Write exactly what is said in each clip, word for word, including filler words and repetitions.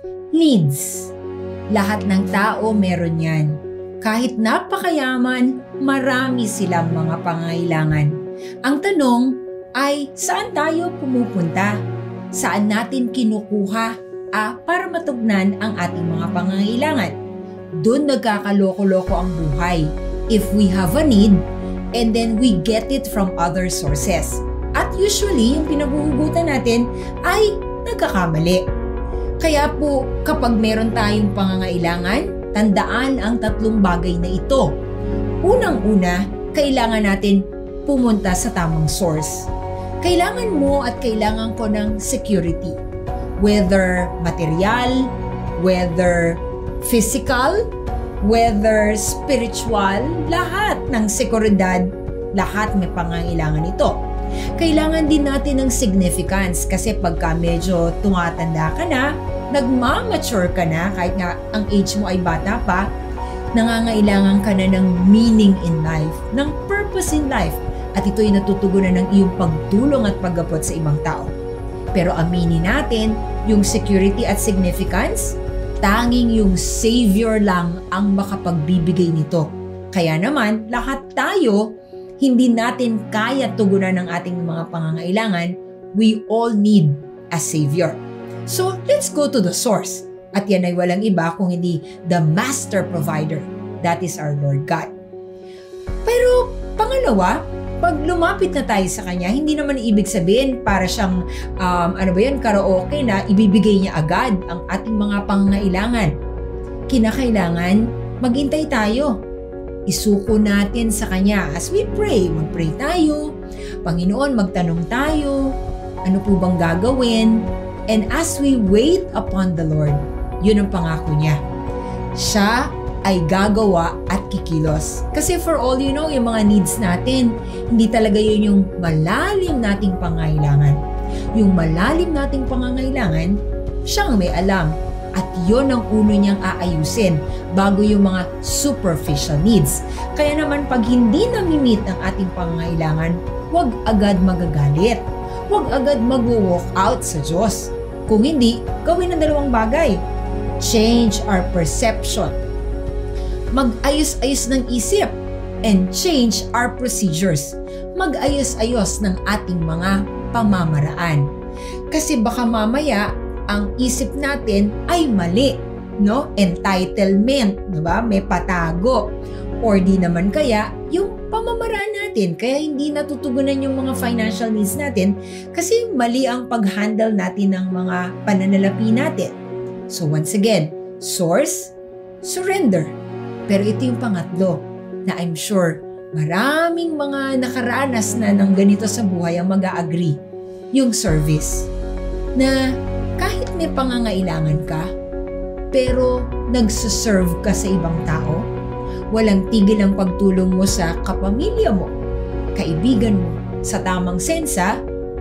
Needs. Lahat ng tao meron yan. Kahit napakayaman, marami silang mga pangangailangan. Ang tanong ay saan tayo pumupunta? Saan natin kinukuha ah, para matugnan ang ating mga pangangailangan? Doon nagkakaloko-loko ang buhay. If we have a need, and then we get it from other sources. At usually, yung pinaguhugutan natin ay nagkakamali. Kaya po, kapag meron tayong pangangailangan, tandaan ang tatlong bagay na ito. Unang-una, kailangan natin pumunta sa tamang source. Kailangan mo at kailangan ko ng security. Whether material, whether physical, whether spiritual, lahat ng seguridad, lahat may pangangailangan ito. Kailangan din natin ng significance kasi pagka medyo tumatanda ka na, nagmamature ka na, kahit nga ang age mo ay bata pa, nangangailangan ka na ng meaning in life, ng purpose in life, at ito'y natutugunan ng iyong pagtulong at paggabot sa ibang tao. Pero aminin natin, yung security at significance, tanging yung Savior lang ang makapagbibigay nito. Kaya naman, lahat tayo, hindi natin kaya tugunan ng ating mga pangangailangan. We all need a Savior. So, let's go to the source. At yan ay walang iba kung hindi the Master Provider. That is our Lord God. Pero, pangalawa, pag lumapit na tayo sa Kanya, hindi naman ibig sabihin para siyang, um, ano ba yun, karaoke na ibibigay niya agad ang ating mga pangangailangan. Kinakailangan, maghintay tayo. Isuko natin sa Kanya as we pray. Mag-pray tayo. Panginoon, magtanong tayo. Ano po bang gagawin? And as we wait upon the Lord, yun ang pangako niya. Siya ay gagawa at kikilos. Kasi for all you know, yung mga needs natin, hindi talaga yun yung malalim nating pangangailangan. Yung malalim nating pangangailangan, siyang may alam. At yun ang uno niyang aayusin bago yung mga superficial needs. Kaya naman pag hindi nami-meet ang ating pangangailangan, huwag agad magagalit. Huwag agad mag-walk out sa Diyos. Kung hindi, gawin ang dalawang bagay. Change our perception. Mag-ayos-ayos ng isip and change our procedures. Mag-ayos-ayos ng ating mga pamamaraan. Kasi baka mamaya, ang isip natin ay mali, no? Entitlement, diba? May patago. Or di naman kaya, yung pamamaraan natin, kaya hindi natutugunan yung mga financial needs natin kasi mali ang pag-handle natin ng mga pananalapi natin. So once again, source, surrender. Pero ito yung pangatlo na I'm sure maraming mga nakaranas na ng ganito sa buhay ang mag-a-agree. Yung service. Na kahit may pangangailangan ka, pero nagsuserve ka sa ibang tao, walang tigil ang pagtulong mo sa kapamilya mo, kaibigan mo, sa tamang sensa,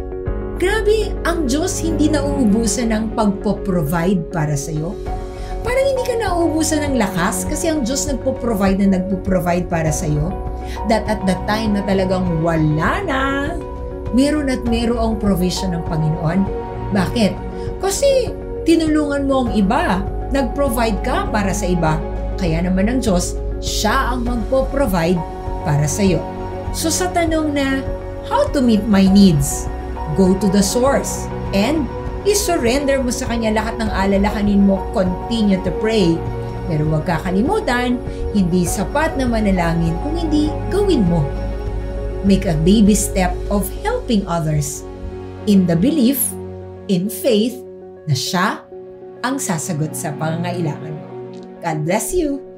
grabe, ang Diyos hindi nauubusan ng pagpo-provide para sa'yo. Parang hindi ka nauubusan ng lakas kasi ang Diyos nagpo-provide na nagpo-provide para sa'yo. That at that time na talagang wala na, meron at meron ang provision ng Panginoon. Bakit? Kasi tinulungan mo ang iba, nag-provide ka para sa iba. Kaya naman ang Diyos, siya ang magpo-provide para sa'yo. So sa tanong na, how to meet my needs? Go to the source and i-surrender mo sa Kanya lahat ng alalahanin mo, continue to pray. Pero huwag kakalimutan, hindi sapat na manalangin kung hindi gawin mo. Make a baby step of helping others in the belief, in faith, na siya ang sasagot sa pangangailangan mo. God bless you!